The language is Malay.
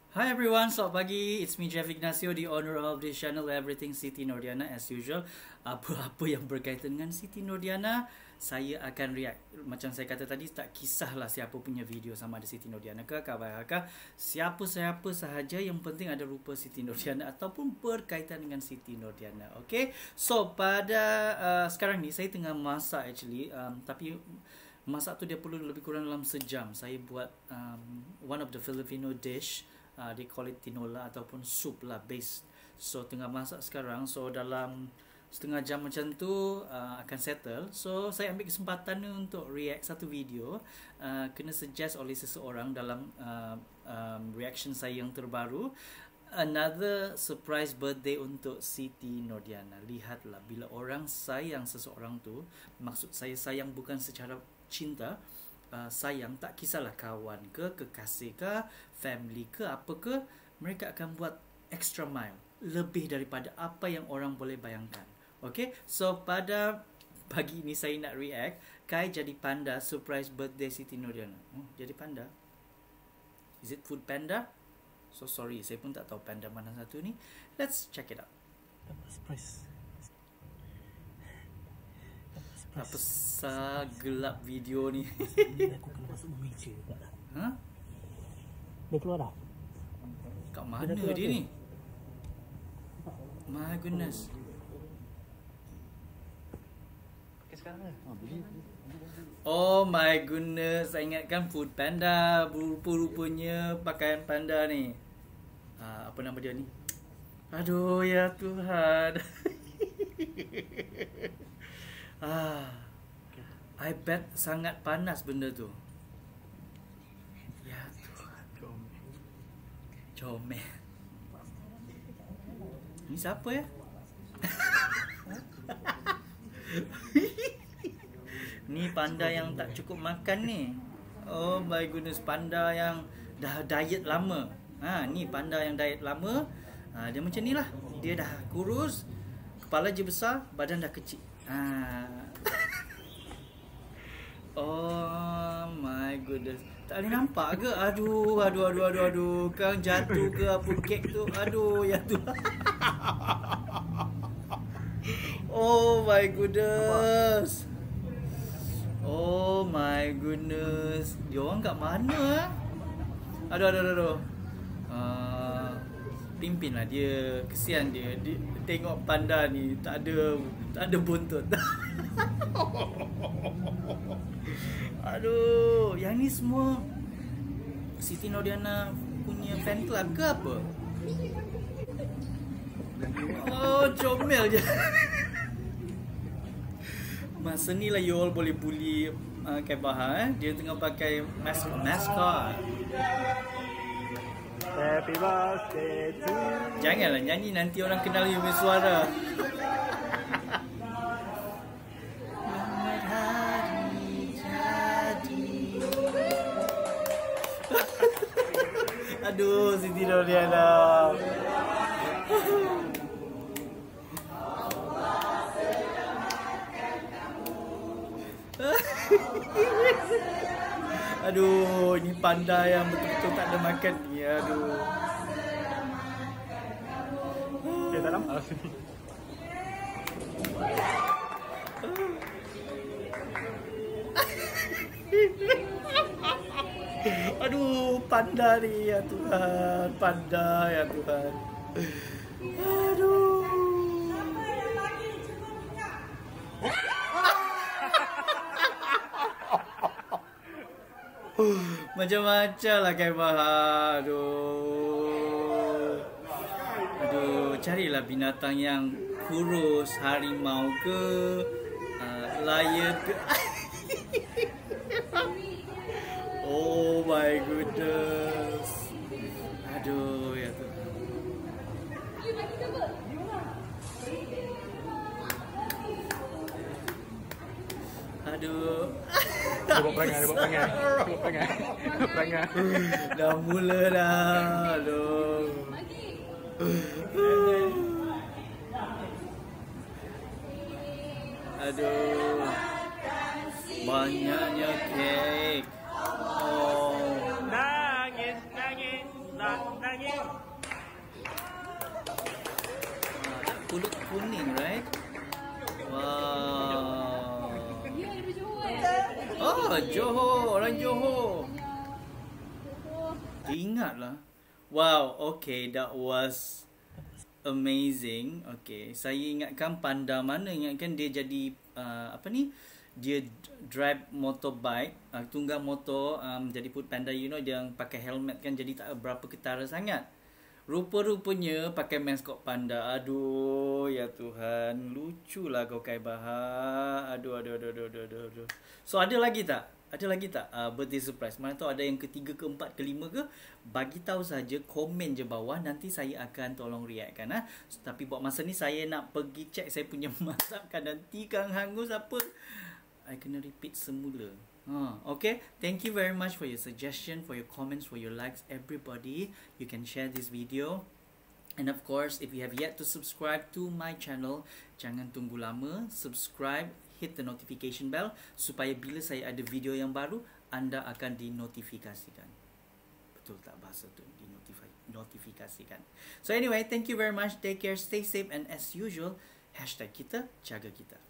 Hi everyone, selamat pagi. It's me Jeff Ignacio, the owner of this channel Everything Siti Nordiana. As usual, apa-apa yang berkaitan dengan Siti Nordiana, saya akan react. Macam saya kata tadi, tak kisahlah siapa punya video, sama ada Siti Nordiana ke Kabahaka, siapa-siapa sahaja, yang penting ada rupa Siti Nordiana ataupun berkaitan dengan Siti Nordiana. Okay, so pada sekarang ni saya tengah masak actually, tapi masak tu dia perlu lebih kurang dalam sejam. Saya buat one of the Filipino dish. They call it tinola ataupun soup lah base. So tengah masak sekarang. So dalam setengah jam macam tu akan settle. So saya ambil kesempatan ni untuk react satu video kena suggest oleh seseorang dalam reaction saya yang terbaru. Another surprise birthday untuk Siti Nordiana. Lihatlah, bila orang sayang seseorang tu, maksud saya sayang bukan secara cinta, sayang, tak kisahlah kawan ke, kekasih ke, family ke, apa ke, mereka akan buat extra mile, lebih daripada apa yang orang boleh bayangkan. Okay, so pada pagi ini saya nak react Kai jadi panda surprise birthday Siti Nordiana. Jadi panda? Is it food panda? So sorry, saya pun tak tahu panda mana satu ni. Let's check it out. Surprise. Apa gelap video ni? Aku kena masuk meja pula dah. Ha? Dia keluar dah? Kat mana dia ni? My goodness. Pakai sekarang ke? Oh my goodness, saya ingatkan food panda. Rupa-rupanya pakaian panda ni. Apa nama dia ni? Aduh ya Tuhan. I bet sangat panas benda tu. Ya Tuhan. Comel. Ni siapa ya? Ni panda yang tak cukup makan ni. Oh my goodness, panda yang dah diet lama. Ni panda yang diet lama. Dia macam ni lah. Dia dah kurus, kepala je besar, badan dah kecil. Oh my goodness. Tak boleh nampak ke? Aduh. Kau jatuh ke apa kek tu? Aduh ya tu. Oh my goodness. Oh my goodness. Dia orang kat mana? Aduh. Pimpinlah dia, kesian dia. Dia tengok panda ni tak ada buntut. Aduh, yang ni semua Siti Nordiana punya fan club ke apa? Oh, comel je. Masa ni lah you all boleh bully Kabah, Dia tengah pakai mascot. Happy birthday to you. Janganlah nyanyi, nanti orang kenal you punya suara. Selamat hari jadi. Aduh, Siti Nordiana. Aduh, ini panda yang betul-betul tak ada makan ni. Aduh. Dalam. Aduh, panda ni ya Tuhan. Panda ya Tuhan. Aduh. Macam-macam lah Kabah. Aduh, carilah binatang yang kurus, harimau ke, lion ke. Oh my goodness. Aduh ya Tuhan. Aduh. Dia buat perangai. Dah mula dah. Aduh. Aduh. Banyaknya kek. Oh. Nangis. kuning, right? Wow. Oh, Johor, orang Johor. Ingatlah. Wow, okay, that was amazing. Okay, saya ingatkan panda mana, ingatkan dia jadi apa ni? Dia drive motorbike, tunggang motor, jadi food panda, you know, dia yang pakai helmet kan, jadi tak berapa ketara sangat. Rupa-rupanya pakai maskot panda. Aduh, ya Tuhan, luculah kau Kai Bahar. Aduh. So ada lagi tak? Ada lagi tak birthday surprise? Mana tahu ada yang ketiga, keempat, kelima ke? Bagi tahu saja, komen je bawah, nanti saya akan tolong reactkan. Tapi buat masa ni saya nak pergi check saya punya masakan, nanti kang hangus apa? I kena repeat semula. Okay, thank you very much for your suggestion, for your comments, for your likes, everybody. You can share this video. And of course, if you have yet to subscribe to my channel, jangan tunggu lama, subscribe, hit the notification bell supaya bila saya ada video yang baru, anda akan dinotifikasikan. Betul tak bahasa tu? Dinotifikasikan. So anyway, thank you very much. Take care, stay safe, and as usual, #kita jaga kita.